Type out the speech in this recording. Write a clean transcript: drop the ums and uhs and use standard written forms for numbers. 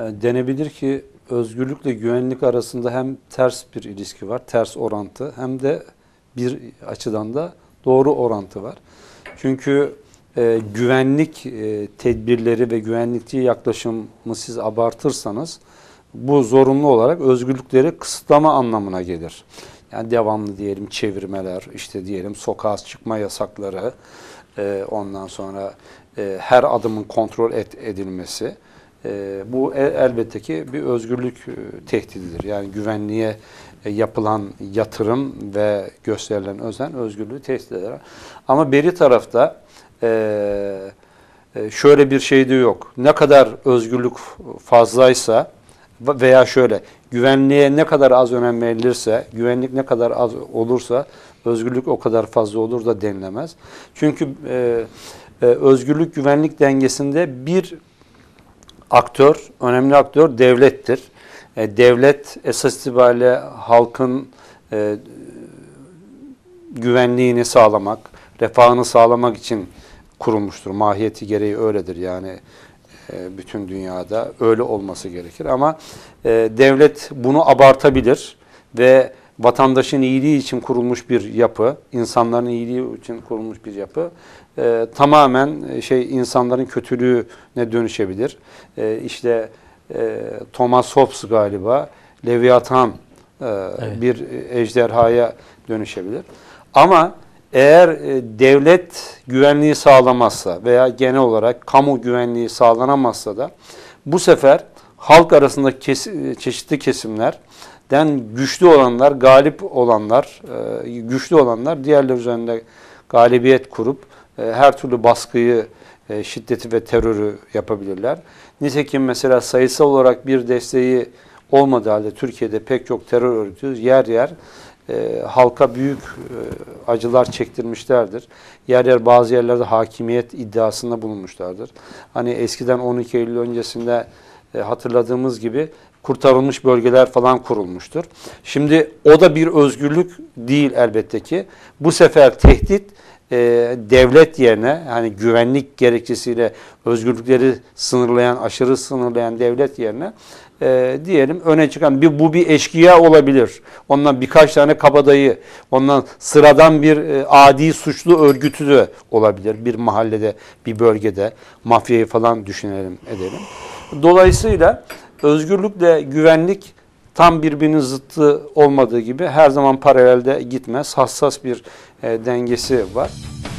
Denebilir ki özgürlükle güvenlik arasında hem ters bir ilişki var, ters orantı, hem de bir açıdan da doğru orantı var. Çünkü güvenlik tedbirleri ve güvenlikçi yaklaşımı siz abartırsanız bu zorunlu olarak özgürlükleri kısıtlama anlamına gelir. Yani devamlı diyelim çevirmeler, işte diyelim sokağa çıkma yasakları, ondan sonra her adımın kontrol edilmesi. Bu elbette ki bir özgürlük tehdididir. Yani güvenliğe yapılan yatırım ve gösterilen özen özgürlüğü tehdit eder. Ama beri tarafta şöyle bir şey de yok. Ne kadar özgürlük fazlaysa veya şöyle güvenliğe ne kadar az önem verilirse, güvenlik ne kadar az olursa özgürlük o kadar fazla olur da denilemez. Çünkü özgürlük güvenlik dengesinde bir aktör, önemli aktör devlettir. Devlet esas itibariyle halkın güvenliğini sağlamak, refahını sağlamak için kurulmuştur. Mahiyeti gereği öyledir yani bütün dünyada öyle olması gerekir. Ama devlet bunu abartabilir ve vatandaşın iyiliği için kurulmuş bir yapı, insanların iyiliği için kurulmuş bir yapı tamamen insanların kötülüğüne dönüşebilir. İşte Thomas Hobbes galiba Leviathan evet, bir ejderhaya dönüşebilir. Ama eğer devlet güvenliği sağlamazsa veya genel olarak kamu güvenliği sağlanamazsa da bu sefer halk arasındaki çeşitli kesimlerden güçlü olanlar, galip olanlar, güçlü olanlar diğerleri üzerinde galibiyet kurup her türlü baskıyı, şiddeti ve terörü yapabilirler. Nitekim mesela sayısal olarak bir desteği olmadığı halde Türkiye'de pek çok terör örgütü yer yer halka büyük acılar çektirmişlerdir. Yer yer bazı yerlerde hakimiyet iddiasında bulunmuşlardır. Hani eskiden 12 Eylül öncesinde hatırladığımız gibi kurtarılmış bölgeler falan kurulmuştur. Şimdi o da bir özgürlük değil elbette ki. Bu sefer tehdit devlet yerine, hani güvenlik gerekçesiyle özgürlükleri sınırlayan, aşırı sınırlayan devlet yerine diyelim öne çıkan bu bir eşkıya olabilir. Ondan birkaç tane kabadayı, ondan sıradan bir adi suçlu örgütü de olabilir. Bir mahallede, bir bölgede mafyayı falan düşünelim, edelim. Dolayısıyla özgürlükle güvenlik tam birbirinin zıttı olmadığı gibi her zaman paralelde gitmez. Hassas bir dengesi var.